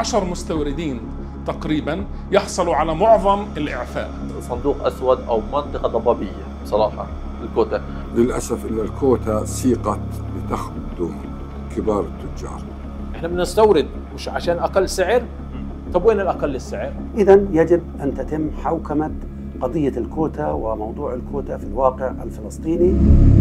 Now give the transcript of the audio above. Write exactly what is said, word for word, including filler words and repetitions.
عشر مستوردين تقريبا يحصلوا على معظم الإعفاء. صندوق أسود أو منطقة ضبابية بصراحة الكوتا. للأسف إن الكوتا سيقت لتخدم كبار التجار. احنا بنستورد مش عشان أقل سعر. طب وين الأقل السعر؟ إذن يجب أن تتم حوكمة قضية الكوتا وموضوع الكوتا في الواقع الفلسطيني.